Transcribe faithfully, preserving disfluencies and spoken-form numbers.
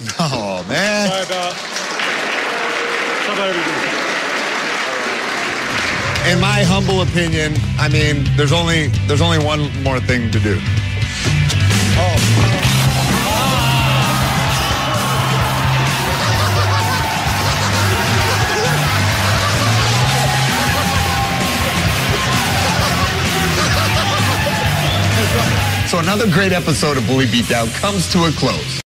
Oh, man. Sorry about, sorry about everything. In my humble opinion, I mean, there's only there's only one more thing to do. Oh. So another great episode of Bully Beatdown comes to a close.